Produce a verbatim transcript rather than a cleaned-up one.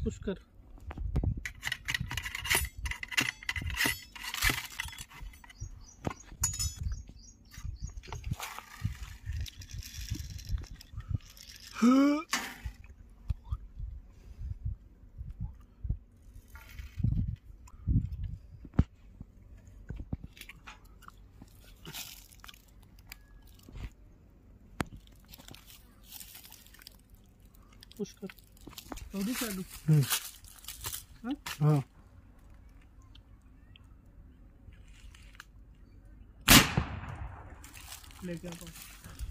Push कर। Push कर। थोड़ी सा दो। हाँ हाँ लेके आ।